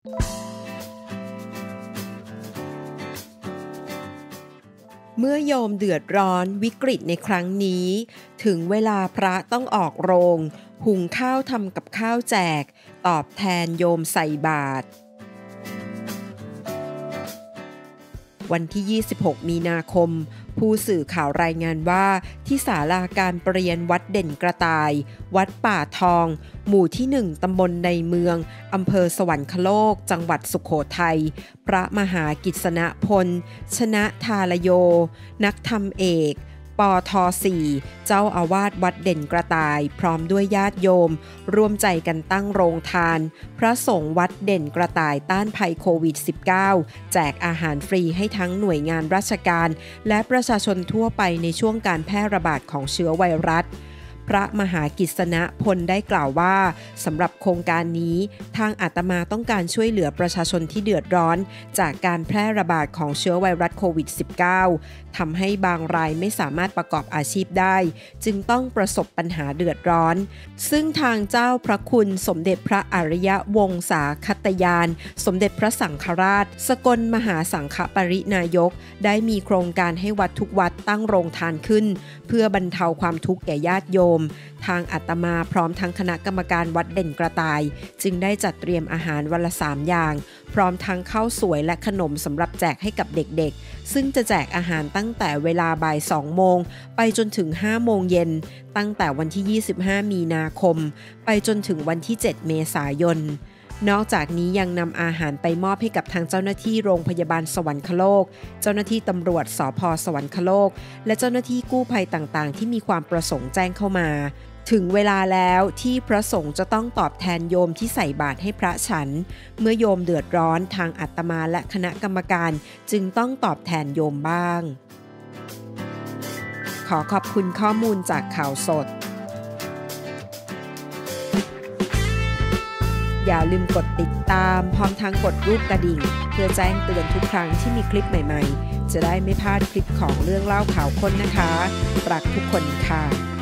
เมื่อโยมเดือดร้อนวิกฤตในครั้งนี้ถึงเวลาพระต้องออกโรงหุงข้าวทำกับข้าวแจกตอบแทนโยมใส่บาตรวันที่ 26 มีนาคมผู้สื่อข่าวรายงานว่าที่ศาลาการประเรียนวัดเด่นกระต่ายวัดป่าทองหมู่ที่ 1 ตำบลในเมืองอำเภอสวรรคโลกจังหวัดสุโขทัยพระมหากิษณพลชนะทาลโยนักธรรมเอกปท4เจ้าอาวาสวัดเด่นกระต่ายพร้อมด้วยญาติโยมร่วมใจกันตั้งโรงทานพระสงฆ์วัดเด่นกระต่ายต้านภัยโควิด -19 แจกอาหารฟรีให้ทั้งหน่วยงานราชการและประชาชนทั่วไปในช่วงการแพร่ระบาดของเชื้อไวรัสพระมหากิษณพลได้กล่าวว่าสำหรับโครงการนี้ทางอาตมาต้องการช่วยเหลือประชาชนที่เดือดร้อนจากการแพร่ระบาดของเชื้อไวรัสโควิด -19 ทำให้บางรายไม่สามารถประกอบอาชีพได้จึงต้องประสบปัญหาเดือดร้อนซึ่งทางเจ้าพระคุณสมเด็จพระอริยวงศาคตยานสมเด็จพระสังฆราชสกลมหาสังฆปรินายกได้มีโครงการให้วัดทุกวัดตั้งโรงทานขึ้นเพื่อบรรเทาความทุกข์แก่ญาติโยมทางอาตมาพร้อมทั้งคณะกรรมการวัดเด่นกระต่ายจึงได้จัดเตรียมอาหารวันละ3อย่างพร้อมทั้งข้าวสวยและขนมสำหรับแจกให้กับเด็กๆซึ่งจะแจกอาหารตั้งแต่เวลาบ่าย2 โมงไปจนถึง5 โมงเย็นตั้งแต่วันที่25 มีนาคมไปจนถึงวันที่7 เมษายนนอกจากนี้ยังนำอาหารไปมอบให้กับทางเจ้าหน้าที่โรงพยาบาลสวรรคโลกเจ้าหน้าที่ตำรวจสภ.สวรรคโลกและเจ้าหน้าที่กู้ภัยต่างๆที่มีความประสงค์แจ้งเข้ามาถึงเวลาแล้วที่พระสงฆ์จะต้องตอบแทนโยมที่ใส่บาตรให้พระฉันเมื่อโยมเดือดร้อนทางอาตมาและคณะกรรมการจึงต้องตอบแทนโยมบ้างขอขอบคุณข้อมูลจากข่าวสดอย่าลืมกดติดตามพร้อมทั้งกดรูปกระดิ่งเพื่อแจ้งเตือนทุกครั้งที่มีคลิปใหม่ๆจะได้ไม่พลาดคลิปของเรื่องเล่าข่าวค้นนะคะรักทุกคนค่ะ